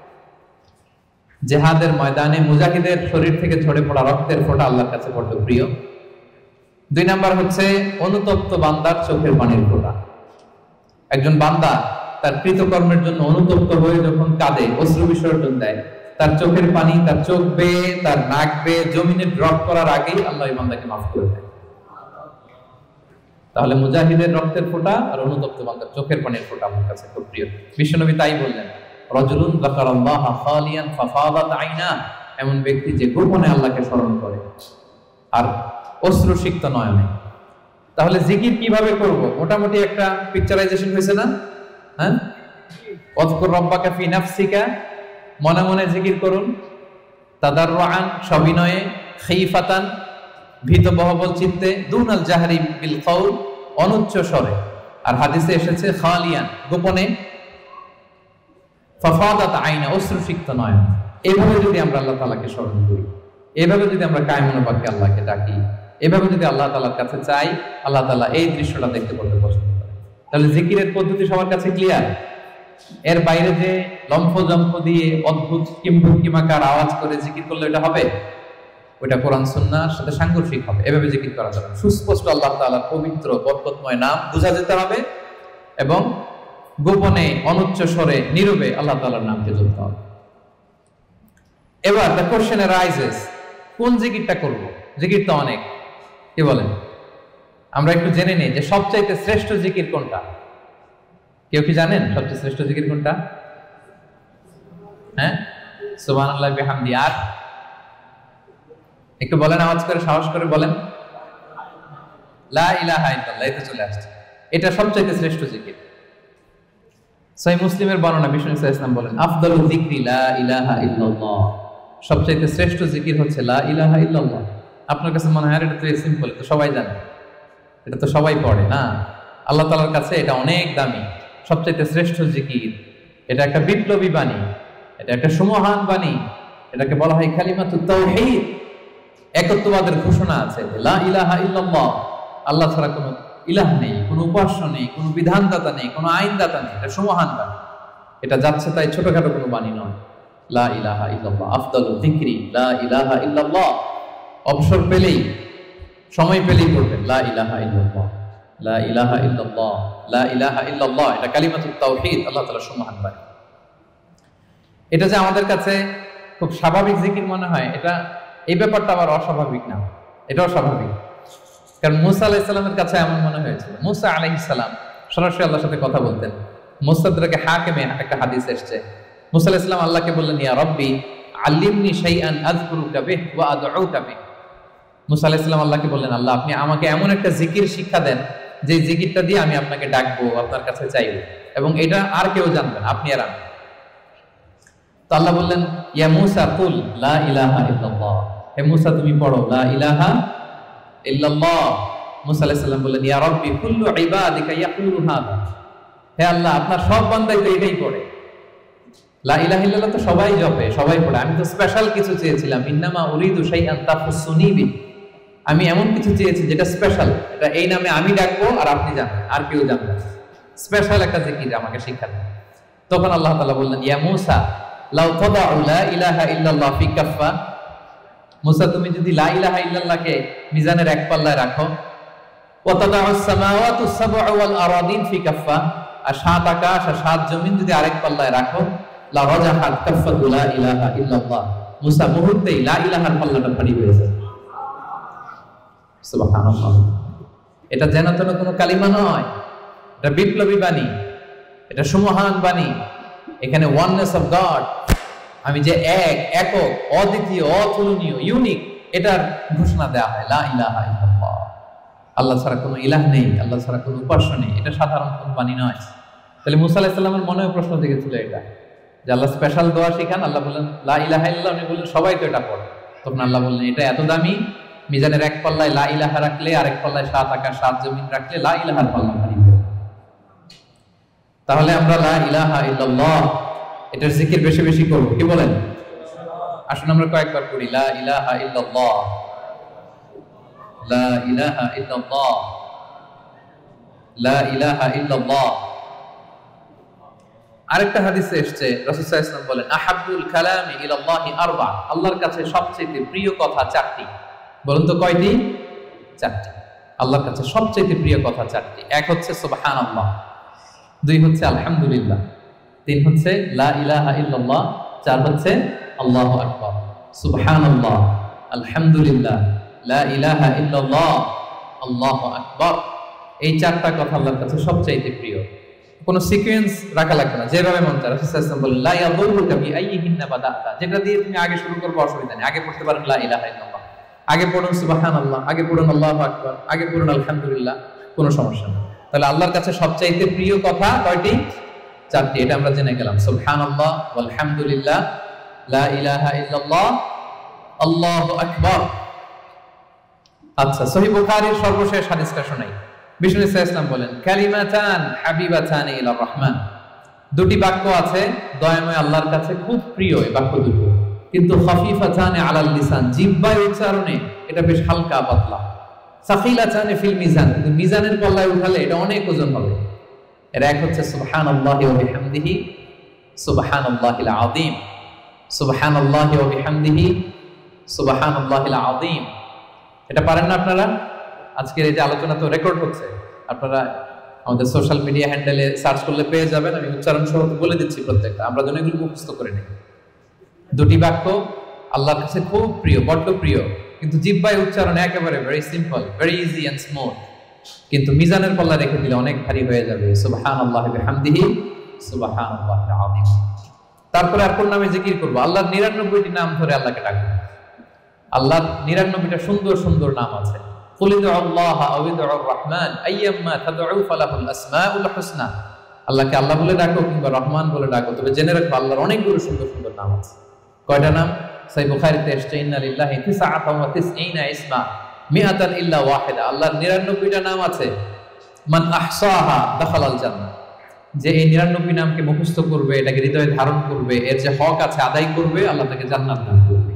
জিহাদের ময়দানে মুজাহিদের শরীর থেকে ঝরে পড়া রক্তের ফোঁটা আল্লাহর কাছে বড় প্রিয়। দুই নাম্বার হচ্ছে অনুতপ্ত বান্দার চোখের পানির ফোঁটা। একজন বান্দা তার কৃতকর্মের জন্য অনুতপ্ত হয়ে যখন কাঁদে, অশ্রু বিসর্জন দেয়, তার চোখের পানি তার চোখ বেয়ে তার নাক বেয়ে জমিনে ড্রপ করার আগেই আল্লাহ এই বান্দাকে মাফ করে দেয়। তাহলে মুজাহিদের রক্তের ফোঁটা আর অনুতপ্ত বান্দার চোখের পানির ফোঁটা আমার কাছে খুব প্রিয়। বিশ্বনবী তাই বললেন, রাজুলুন যাকারাল্লাহা খালিয়ান ফাফাদাত আইনা, এমন ব্যক্তি যে গোপনে আল্লাহকে স্মরণ করে আর অশ্রুসিক্ত নয়নে। তাহলে জিকির কিভাবে করব? মোটামুটি একটা পিকচারাইজেশন হয়েছে না? হ্যাঁ, ওয়াযকুর রাব্বাকা ফি নাফসিকা, মনে মনে জিকির করুন। তাদাররুআন, সবিনয়ে। খীফাতান, ভীত বহবল চিত্তে। দুনাল জাহরি বিল কওল, অনুচ্চ স্বরে। আর হাদিসে এসেছে খালিয়ান, গোপনে। ফাফাদাত আইনা, অশ্রুসিক্ত নয়ন। এভাবে যদি আমরা আল্লাহ তাআলাকে স্মরণ করি, এভাবে যদি আমরা কায়মনোবাক্যে বাক্যে আল্লাহকে ডাকি, এভাবে যদি আল্লাহ তাআলার কাছে চাই, আল্লাহ তাআলা এই দৃশ্যটা দেখতে করতে পছন্দ করে। তাহলে জিকিরের পদ্ধতি সবার কাছে ক্লিয়ার। এর বাইরে যে লম্ফ জম্ফ দিয়ে অদ্ভুত কিম্ভূত কিমাকার আওয়াজ করে জিকির করলে এটা হবে? ওইটা কোরআন সুন্নাহর সাথে সাংঘর্ষিক হবে। এভাবে জিকির করা যাবে। সুস্পষ্ট আল্লাহ তাআলার পবিত্র বরকতময় নাম বোঝা যেতে হবে এবং গোপনে অনুচ্চ স্বরে নীরবে আল্লাহ তাআলার নামকে জপতে হবে। এবার দ্য কোশ্চেন রাইজেস, কোন জিকিরটা করব? জিকির তো অনেক, কি বলেন? আমরা একটু জেনে নিই যে সবচাইতে শ্রেষ্ঠ জিকির কোনটা। কেউ কি জানেন সবচেয়ে শ্রেষ্ঠ জিকির কোনটা? হ্যাঁ, সুবহানাল্লাহি ওয়া বিহামদি। আর একটু বলেন, আওয়াজ করে, সাহস করে বলেন। লা ইলাহা ইল্লাল্লাহ, এটা চলে আসছে। এটা সবচাইতে শ্রেষ্ঠ জিকির। সহিহ মুসলিমের বর্ণনা, বিষ্ণু সাল্লাল্লাহু আলাইহি ওয়াসাল্লাম বলেন, আফদালু যিকরি লা ইলাহা ইল্লাল্লাহ, সবচাইতে শ্রেষ্ঠ জিকির হচ্ছে লা ইলাহা ইল্লাল্লাহ। আপনার কাছে মনে হয় এটা তো সিম্পল, তো সবাই জানে, এটা তো সবাই পড়ে না। আল্লাহ তাআলার কাছে এটা অনেক দামি, সবচাইতে শ্রেষ্ঠ জিকির। এটা একটা বিপ্লবী বাণী, এটা একটা সুমহান বাণী, এটাকে বলা হয় কালিমাতুত তাওহীদ। একত্ববাদের ঘোষণা আছে, লা ইলাহা ইল্লাল্লাহ, আল্লাহ ছাড়া কোনো ইলাহ নেই, কোনো উপাস্য নেই, কোনো বিধানদাতা নেই, কোনো আইনদাতা নেই। এটা সুমহান বাণী, এটা যাচ্ছে তাই ছোটখাটো কোনো বাণী নয়। লা ইলাহা ইল্লাল্লাহ আফদালু যিকরি লা ইলাহা ইল্লাল্লাহ। অবসর পেলেই, সময় পেলেই পড়বেন লা ইলাহা ইল্লাল্লাহ, লা ইলাহা ইল্লাল্লাহ, লা ইলাহা ইল্লাল্লাহ। এটা কালিমাতুত তাওহীদ, আল্লাহ তাআলার সুমহান বাণী। এটা যে আমাদের কাছে খুব স্বাভাবিক জিকির মনে হয়, এটা এই ব্যাপারটা আবার অস্বাভাবিক না, এটাও স্বাভাবিক। কারণ মুসা আলাইহিস সালামের কাছে এমন মনে হয়েছিল। মুসা আলাইহিস সালাম সরাসরি আল্লাহর সাথে কথা বলতেন। মুস্তাদরাকে হাকিমে একটা হাদিস এসেছে, মুসা আলাইহিস সালাম আল্লাহকে বললেন, ইয়া রাব্বি আল্লিমনি শাইআন আযকুরুকা বিহি ওয়া আদউকা বিহি। মুসা আলাইহিস সালাম আল্লাহকে বললেন, আল্লাহ আপনি আমাকে এমন একটা জিকির শিক্ষা দেন যে জিকিরটা দিয়ে আমি আপনাকে ডাকবো, আপনার কাছে চাইবো, এবং এটা আর কেউ জানবেন, আপনি আর আমি। তো আল্লাহ বললেন, ইয়া মুসা কুল লা ইলাহা ইল্লাল্লাহ, হে মুসা তুমি পড়ো লা ইলাহা ইল্লাল্লাহ। মুসা আলাইহিস সালাম বললেন, ইয়া রাব্বি কুল্লু ইবাদিকা ইয়াকুলু হাদা, হে আল্লাহ আপনার সব বান্দাই তো এটাই পড়ে। লা ইলাহা ইল্লাল্লাহ তো সবাই জপে, সবাই পড়ে, আমি তো স্পেশাল কিছু চেয়েছিলাম। ইন্নামা উরিদু শাইআন তাফুসুনি বি, আমি এমন কিছু চেয়েছি যেটা স্পেশাল, এটা এই নামে আমি ডাকবো আর আপনি জানবেন, আর কেউ জানবে না। স্পেশাল একটা জিকির আমাকে শিক্ষা দেন। তখন আল্লাহ তাআলা বললেন, ইয়া মুসা লাউ তাদাউ লা ইলাহা ইল্লাল্লাহ ফি কাফফা, মুসা তুমি যদি লা ইলাহা ইল্লাল্লাহকে মিজানের এক পাল্লায় রাখো, ওয়া তাদাউস সামাওয়াতু সাবউ ওয়াল আরাদিন ফি কাফফা, আর সাত আকাশ আর সাত জমিন যদি আরেক পাল্লায় রাখো, লা রাজাহাত কাফফাতু লা ইলাহা ইল্লাল্লাহ, মুসা মুহূর্তেই লা ইলাহার পাল্লাটা ভারী হয়ে যায়। সুবহানাল্লাহ। এটা যেন তেন কোনো কালিমা নয়, এটা বিপ্লবী বাণী, এটা সুমহান বাণী। এখানে ওয়াননেস অফ গড, আমি যে এক, একক, অদ্বিতীয়, অতুলনীয়, ইউনিক, এটার ঘোষণা দেওয়া হয় লা ইলাহা ইল্লাল্লাহ। আল্লাহ ছাড়া কোনো ইলাহ নেই, আল্লাহ ছাড়া কোনো উপাস্য নেই, এটা সাধারণ কোনো বাণী নয়। তাহলে মুসা আলাইহিস সালামের মনেও প্রশ্ন জেগেছিল এটা, যে আল্লাহ স্পেশাল দোয়া শিখান। আল্লাহ বললেন লা ইলাহা ইল্লাল্লাহ, উনি বললেন সবাই তো এটা পড়ে। তখন আল্লাহ বললেন এটা এত দামি, মিজানের এক পাল্লায় লা ইলাহা রাখলে আরেক পাল্লায় সাত আকাশ সাত জমিন রাখলে লা ইলাহার পাল্লা ভারী হবে। তাহলে আমরা লা ইলাহা ইল্লাল্লাহ এটার জিকির বেশি বেশি করব, কি বলেন? আসুন আমরা কয়েকবার করি লা ইলাহা ইল্লাল্লাহ, লা ইলাহা ইল্লাল্লাহ, লা ইলাহা ইল্লাল্লাহ। আরেকটা হাদিসে এসেছে রাসূল সাল্লাল্লাহু আলাইহি ওয়াসাল্লাম বলেন, আহাব্বুল কালামি ইলাল্লাহি আরবা, আল্লাহর কাছে সবচেয়ে প্রিয় কথা চারটি। বলুন তো কয়টি? চারটি। আল্লাহর কাছে সবচেয়ে প্রিয় কথা চারটি। এক হচ্ছে সুবহানাল্লাহ, দুই হচ্ছে আলহামদুলিল্লাহ, তিন হচ্ছে লা ইলাহা ইল্লাল্লাহ, চার হচ্ছে আল্লাহু আকবার। সুবহানাল্লাহ, আলহামদুলিল্লাহ, লা ইলাহা ইল্লাল্লাহ, আল্লাহু আকবার। এই চারটা কথা আল্লাহর কাছে সবচাইতে প্রিয়। কোনো সিকোয়েন্স রাখা লাগবে না, যেভাবে মন চায়। রাসূল সাল্লাল্লাহু আলাইহি ওয়াসাল্লাম বলেন, লা ইয়াদুররুকা বিআইয়িহিন্না বাদাতা, যেটা দিয়ে তুমি আগে শুরু করবে অসুবিধা নেই। আগে পড়তে পারেন লা ইলাহা ইল্লাল্লাহ, আগে পড়ুন সুবহানাল্লাহ, আগে পড়ুন আল্লাহু আকবার, আগে পড়ুন আলহামদুলিল্লাহ, কোনো সমস্যা নেই। তাহলে আল্লাহর কাছে সবচাইতে প্রিয় কথা কয়টি? চারটি। এটা আমরা জেনে গেলাম, সুবহানাল্লাহ, আলহামদুলিল্লাহ, লা ইলাহা ইল্লাল্লাহ, আল্লাহু আকবার। আচ্ছা, সহিহ বুখারীর সর্বশেষ হাদিসটা শোনাই। বিষ্ণু ইসলাম বলেন, কালিমাতান হাবিবাতান ইলার রহমান, দুটি বাক্য আছে দয়াময় আল্লাহর কাছে খুব প্রিয়। এই বাক্য দুটো কিন্তু খাফিফাতান আলাল লিসান, জিহ্বায় উচ্চারণে এটা বেশ হালকা পাতলা। সাকিলাতান ফিল মিজান, কিন্তু মিজানের পাল্লায় উঠালে এটা অনেক ওজন হবে। এর এক হচ্ছে সুবহানাল্লাহি ওয়া বিহামদিহি সুবহানাল্লাহিল আযীম, সুবহানাল্লাহি ওয়া বিহামদিহি সুবহানাল্লাহিল আযীম। এটা পারেন না আপনারা? আজকের এই যে আলোচনা তো রেকর্ড হচ্ছে, আপনারা আমাদের সোশ্যাল মিডিয়া হ্যান্ডেলে সার্চ করলে পেয়ে যাবেন। আমি উচ্চারণ সহ বলে দিচ্ছি প্রত্যেকটা, আমরা যেন এগুলো মুখস্থ করে নিই। দুটি বাক্য আল্লাহর কাছে খুব প্রিয়, বড্ড প্রিয়, কিন্তু জিহ্বায় উচ্চারণ একেবারে very simple, very easy and smooth, কিন্তু মিজানের পাল্লা রেখে দিলে অনেক ভারী হয়ে যাবে। সুবহানাল্লাহি বিহামদিহি সুবহানাল্লাহিল আযীম। তারপরে আর কোন নামে জিকির করব? আল্লাহর নিরানব্বইটি নাম ধরে আল্লাহকে ডাকবো। আল্লাহর নিরানব্বইটা সুন্দর সুন্দর নাম আছে। কুল ইদউল্লাহ আও ইদউর রহমান আইয়াম্মা তাদউ ফালাহুল আসমাউল হুসনা। আল্লাহকে আল্লাহ বলে ডাকো কিংবা রহমান বলে ডাকো, তবে জেনে রাখো আল্লাহর অনেকগুলো সুন্দর সুন্দর নাম আছে। কয়টা নাম? সহিহ বুখারীতে এসেছে, ইন্না লিল্লাহি তিসআতান ওয়া তিসঈনা ইসমা মিআতান ইল্লা ওয়াহিদা। আল্লাহর নিরানব্বইটা নাম আছে। মান আহসাহা দাখালাল জান্নাহ, যে এই নিরানব্বই নামকে মুখস্থ করবে, এটাকে হৃদয়ে ধারণ করবে, এর যে হক আছে আদায় করবে, আল্লাহ তাকে জান্নাত দান করবে।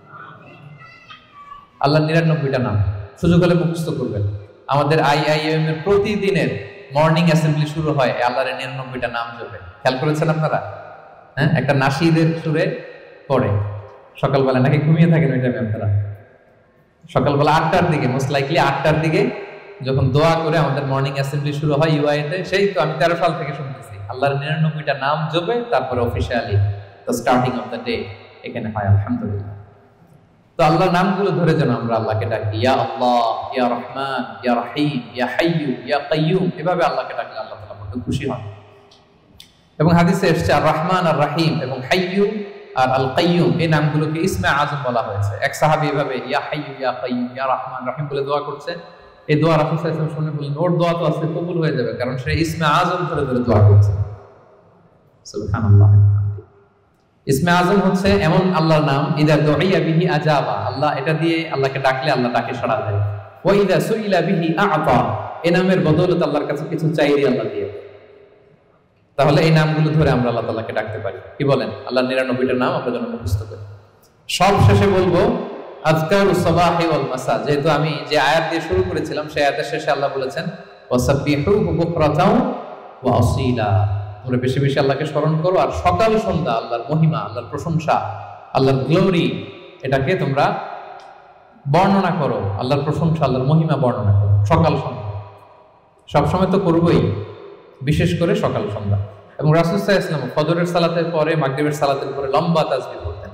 আল্লাহর নিরানব্বইটা নাম সুযোগ হলে মুখস্থ করবেন। আমাদের আইআইএম এর প্রতিদিনের মর্নিং অ্যাসেম্বলি শুরু হয় আল্লাহর নিরানব্বইটা নাম জপে। খেয়াল করেছেন আপনারা? হ্যাঁ, একটা নাশিদের সুরে পড়ে সকালবেলা, নাকি ঘুমিয়ে থাকেন ওই টাইমে আপনারা? সকালবেলা আটটার দিকে, মোস্ট লাইকলি আটটার দিকে যখন দোয়া করে আমাদের মর্নিং অ্যাসেম্বলি শুরু হয় ইউআইতে, সেই তো আমি তেরো সাল থেকে শুনতেছি আল্লাহর নিরানব্বইটা নাম জপে তারপরে officially the starting of the day এখানে হয়। আলহামদুলিল্লাহ। তো আল্লাহর নামগুলো ধরে যেন আমরা আল্লাহকে ডাকি, ইয়া আল্লাহ, ইয়া রহমান, ইয়া রহিম, ইয়া হাইয়্যু, ইয়া কাইয়্যুম, এভাবে আল্লাহকে ডাকলে আল্লাহ তাআলা বড় খুশি হন। এবং হাদিসে এসেছে আর রহমান আর রহিম এবং হাইয়্যু আর আল কাইয়্যুম এই নামগুলোকে ইসমে আজম বলা হয়েছে। এক সাহাবী এভাবে ইয়া হাইয়্যু, ইয়া কাইয়্যুম, ইয়া রহমান, রহিম বলে দোয়া করছে। এই দোয়া রাসূল সাল্লাল্লাহু আলাইহি ওয়াসাল্লাম শুনে বললেন, ওর দোয়া তো আজকে কবুল হয়ে যাবে, কারণ সে ইসমে আজম ধরে ধরে দোয়া করছে। সুবহানাল্লাহ। ইসমে আজম হচ্ছে এমন আল্লাহর নাম, ইদা দুইয়া বিহি আজাবা, আল্লাহ এটা দিয়ে আল্লাহকে ডাকলে আল্লাহ ডাকে সাড়া দেয়। ওয়া ইদা সুইলা বিহি আ'তা, এই নামের বদৌলতে আল্লাহর কাছে কিছু চাইলে আল্লাহ দিয়ে। তাহলে এই নামগুলো ধরে আমরা আল্লাহ তাআলাকে ডাকতে পারি। কি বলেন? আল্লাহর নিরানব্বইটা নাম আমরা যেন মুখস্থ করি। সব শেষে বলবো আযকারুস সাবাহি ওয়াল মাসা, যেহেতু আমি যে আয়াত দিয়ে শুরু করেছিলাম সেই আয়াতের শেষে আল্লাহ বলেছেন ওয়াসাব্বিহুহু বুকরাতাও ওয়া আসীলা, তোমরা বেশি বেশি আল্লাহকে স্মরণ করো আর সকাল সন্ধ্যা আল্লাহর মহিমা, আল্লাহর প্রশংসা, আল্লাহর গ্লোরি এটাকে তোমরা বর্ণনা করো, আল্লাহর প্রশংসা, আল্লাহর মহিমা বর্ণনা করো সকাল সন্ধ্যা। সবসময় তো করবোই, বিশেষ করে সকাল সন্ধ্যা। এবং রাসূল সাল্লাল্লাহু আলাইহি ওয়াসাল্লাম ফজরের সালাতের পরে, মাগরিবের সালাতের পরে লম্বা তাসবিহ পড়তেন।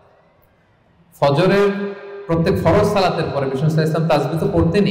ফজরের প্রত্যেক ফরজ সালাতের পরে বিষ্ণু সাল্লাল্লাহু আলাইহি ওয়াসাল্লাম তাসবিহ তো পড়তেনই,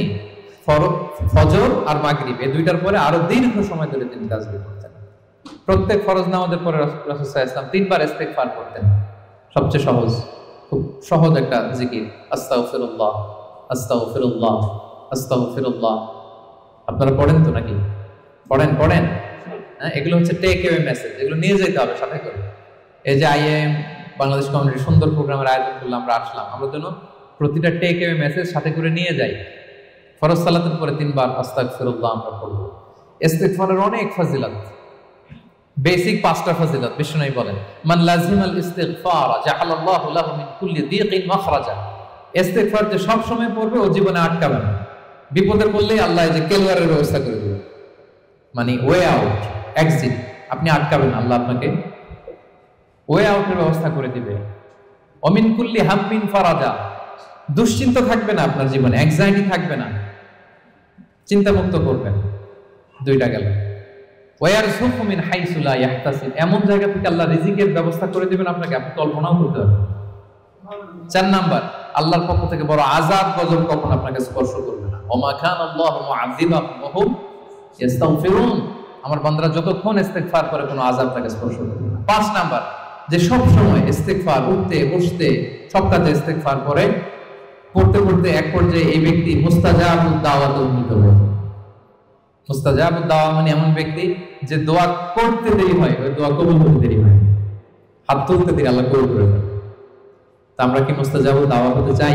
ফজর আর মাগরিব এই দুইটার পরে আরো দীর্ঘ সময় ধরে তিনি তাসবিহ পড়তেন। প্রত্যেক ফরজ নামাজের পরে রাসূল সাল্লাল্লাহু আলাইহি ওয়াসাল্লাম তিনবার ইস্তিগফার করতেন। সবচেয়ে সহজ, খুব সহজ একটা জিকির, আস্তাগফিরুল্লাহ, আস্তাগফিরুল্লাহ, আস্তাগফিরুল্লাহ। আপনারা পড়েন তো নাকি? পড়েন পড়েন হ্যাঁ, এগুলো হচ্ছে টেক অ্যাওয়ে মেসেজ, এগুলো নিয়ে যেতে হবে সাথে করে। এই যে আইএম বাংলাদেশ কমিউনিটি সুন্দর প্রোগ্রামের আয়োজন করলাম, আমরা আসলাম, আমরা যেন প্রতিটা টেক অ্যাওয়ে মেসেজ সাথে করে নিয়ে যাই। ফরজ সালাতের পরে তিনবার আস্তাগফিরুল্লাহ আমরা পড়ব। ইস্তিগফারের অনেক ফজিলত, বেসিক পাঁচটা ফজিলত বিষ্ণু বলেন, মান লাজিমাল ইস্তিগফার জাআলাল্লাহু লাহু মিন কুল্লি দীকিন মাখরাজা। ইস্তিগফার যে সব সময় পড়বে ও জীবনে আটকাবে না, বিপদে পড়লেই আল্লাহ যে কেলওয়ারের ব্যবস্থা করে দেবে, মানে ওয়ে আউট, এক্সিট, আপনি আটকাবেন, আল্লাহ আপনাকে ওয়ে আউটের ব্যবস্থা করে দিবে। অমিন কুল্লি হাম্মিন ফারাজা, দুশ্চিন্তা থাকবে না আপনার জীবনে, অ্যাংজাইটি থাকবে না, চিন্তা মুক্ত করবেন। দুইটা গেল। ওয়ারযুকু মিন হাইসু লা ইয়াহতাসিব, এমন জায়গা থেকে আল্লাহ রিজিকের ব্যবস্থা করে দিবেন আপনাকে, আপনি কল্পনাও করতে পারবেন। চার নাম্বার, আল্লাহর পক্ষ থেকে বড় আযাব গজব কখন আপনাকে স্পর্শ করবে না। ওমা কানা আল্লাহু মুআযিবাহুম ওয়া হুম ইস্তাগফিরুন, আমার বান্দারা যতক্ষণ ইস্তিগফার করে কোনো আযাব তাকে স্পর্শ করবে না। পাঁচ নাম্বার, যে সব সময় ইস্তিগফার, উঠতে বসতে সব কাজে ইস্তিগফার করে, পড়তে পড়তে এক পর্যায়ে এই ব্যক্তি মুস্তাজাবুদ দাওয়াতে উন্নীত হয়ে যায়। মুস্তাজাবুদ দাওয়া মানে এমন ব্যক্তি যে দোয়া করতে দেরি হয়, ওই দোয়া কবুল হতে দেরি হয়, হাত তুলতে দেরি আল্লাহ কবুল করে দেন। তা আমরা কি মুস্তাজাবুদ দাওয়া হতে চাই?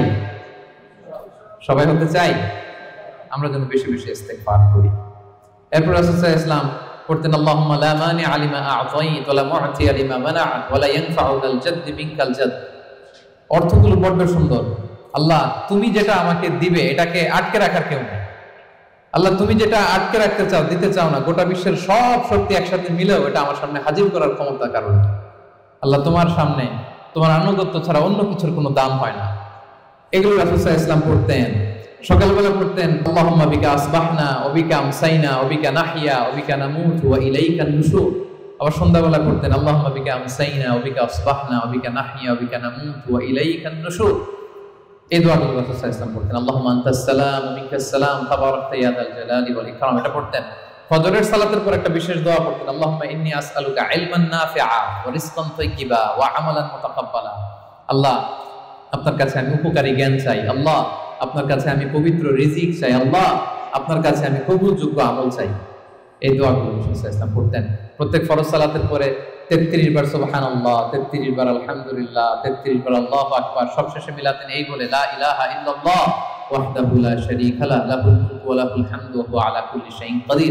সবাই হতে চাই? আমরা যেন বেশি বেশি ইস্তিগফার করি। এরপর রাসূল সাল্লাল্লাহু আলাইহি ওয়াসাল্লাম পড়তেন আল্লাহুম্মা লা মানি আলিমা আ'তাইত ওয়া লা মু'তি লিমা মানা'ত ওয়া লা ইয়ানফা'ু আল জাদ্দি মিনকাল জাদ। অর্থগুলো বড় সুন্দর। আল্লাহ তুমি যেটা আমাকে দিবে এটাকে আটকে রাখার কেউ নেই। আল্লাহ তুমি যেটা আটকে রাখতে চাও, দিতে চাও না, গোটা বিশ্বের সব শক্তি একসাথে মিলেও এটা আমার সামনে হাজির করার ক্ষমতা কারণ। আল্লাহ তোমার সামনে তোমার আনুগত্য ছাড়া অন্য কিছুর কোনো দাম হয় না। এগুলো রাসূল সাল্লাল্লাহু আলাইহি ওয়াসাল্লাম পড়তেন। সকালবেলা পড়তেন আল্লাহুম্মা বিকা আসবাহনা ওয়া বিকা আমসাইনা ওয়া বিকা নাহইয়া ওয়া বিকা নামুতু ওয়া ইলাইকান নুশুর। আবার সন্ধ্যাবেলা পড়তেন আল্লাহুম্মা বিকা আমসাইনা ওয়া বিকা আসবাহনা ওয়া বিকা নাহইয়া ওয়া বিকা নামুতু ওয়া ইলাইকান নুশুর। এই দোয়াগুলো রাসূল সাল্লাল্লাহু আলাইহি ওয়াসাল্লাম পড়তেন। আল্লাহুম্মা আনতাস সালাম ওয়া মিনকাস সালাম তাবারাকতা ইয়া যাল জালালি ওয়াল ইকরাম, এটা পড়তেন। ফজরের সালাতের পর একটা বিশেষ দোয়া পড়তেন, আল্লাহুম্মা ইন্নী আসআলুকা ইলমান নাফিআ ওয়া রিজকান তাইয়্যিবা ওয়া আমালান মুতাকাব্বালা। আল্লাহ আপনার কাছে আমি উপকারী জ্ঞান চাই, আল্লাহ আপনার কাছে আমি পবিত্র রিজিক চাই, আল্লাহ আপনার কাছে আমি কবুলযোগ্য আমল চাই। এই দোয়াগুলো রাসূল সাল্লাল্লাহু আলাইহি ওয়াসাল্লাম পড়তেন। প্রত্যেক ফরজ সালাতের পরে তেত্রিশ বার সুবহানাল্লাহ, তেত্রিশ বার আলহামদুলিল্লাহ, তেত্রিশ বার আল্লাহু আকবার, সবশেষে মিলাতেন এই বলে লা ইলাহা ইল্লাল্লাহ ওয়াহদাহু লা শারীকা লাহু লাহুল মুলকু ওয়া লাহুল হামদু ওয়া হুয়া আলা কুল্লি শাইইন কাদির।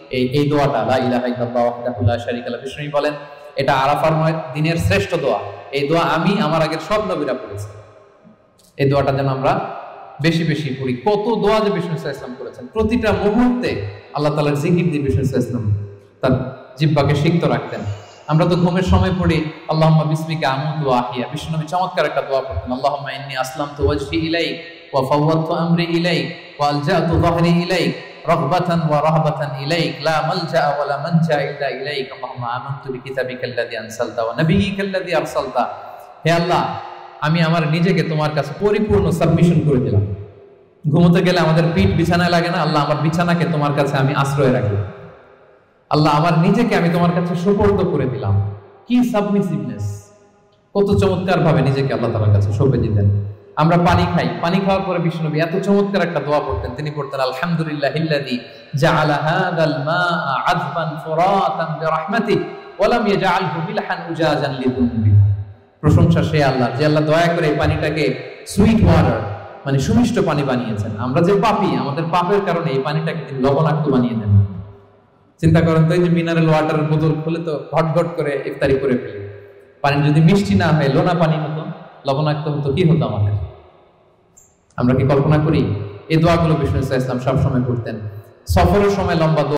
এই এই দোয়াটা, লা ইলাহা ইল্লাল্লাহ ওয়াহদাহু লা শারীকা লাহু, বিষ্ণু বলেন এটা আরাফার দিনের শ্রেষ্ঠ দোয়া। এই দোয়া আমি আমার আগের সব নবীরা পড়েছি। এই দোয়াটা যেন আমরা বেশি বেশি পড়ি। কত দোয়া যে বিষ্ণু সাল্লাল্লাহু আলাইহি ওয়াসাল্লাম করেছেন, প্রতিটা মুহূর্তে আল্লাহ তাআলার জিকির দিয়ে বিষ্ণু সাল্লাল্লাহু আলাইহি ওয়াসাল্লাম তার জিহ্বাকে সিক্ত রাখতেন। আমরা তো ঘুমের সময় পড়ি আল্লাহুম্মা বিসমিকা আমুতু ওয়া আহইয়া, বিষ্ণু নবী চমৎকার একটা দোয়া পড়তেন, আল্লাহুম্মা ইন্নী আসলামতু ওয়াজহি ইলাইক ওয়া ফাওয়াদতু আমরি ইলাইক ওয়া আলজাতু যাহরি ইলাইক রাগবাতান ওয়া রাহবাতান ইলাইক লা মালজা ওয়া লা মানজা ইল্লা ইলাইক আল্লাহুম্মা আমানতু বিকিতাবিকাল্লাযী আনসালতা ওয়া নাবিয়্যিকাল্লাযী আরসালতা। হে আল্লাহ, আমি আমার নিজেকে তোমার কাছে পরিপূর্ণ সাবমিশন করে দিলাম। ঘুমোতে গেলে আমাদের পিঠ বিছানায় লাগে না, আল্লাহ আমার বিছানাকে তোমার কাছে আমি আশ্রয় রাখি। আল্লাহ আমার নিজেকে আমি তোমার কাছে সুপর্দ করে দিলাম। কি সাবমিসিভনেস, কত চমৎকার ভাবে নিজেকে আল্লাহ তাআলার কাছে সঁপে দিতেন। আমরা পানি খাই, পানি খাওয়ার পরে বিষ্ণু নবী এত চমৎকার একটা দোয়া পড়তেন, তিনি পড়তেন আলহামদুলিল্লাহিল্লাযী জাআলা হাযাল মাআ আযবান ফুরাতান বিরাহমাতিহি ওয়া লাম ইয়াজআলহু মিলহান উজাজান লিযুনবি। প্রশংসা সে আল্লাহ, যে আল্লাহ দয়া করে এই পানিটাকে সুইট ওয়াটার মানে সুমিষ্ট পানি বানিয়েছেন। আমরা যে পাপী, আমাদের পাপের কারণে এই পানিটাকে তিনি লবণাক্ত বানিয়ে দেন। চিন্তা করেন তো, এই যে মিনারেল ওয়াটারের বোতল খুলে তো ঘট ঘট করে ইফতারি করে ফেলি, পানি যদি মিষ্টি না হয়, লোনা পানি হতো, লবণাক্ত হতো, কি হতো আমাদের? আমরা কি কল্পনা করি? এই দোয়াগুলো বিষ্ণু সাল্লাল্লাহু আলাইহি ওয়াসাল্লাম সবসময় করতেন। সফরের সময় লম্বা দোয়া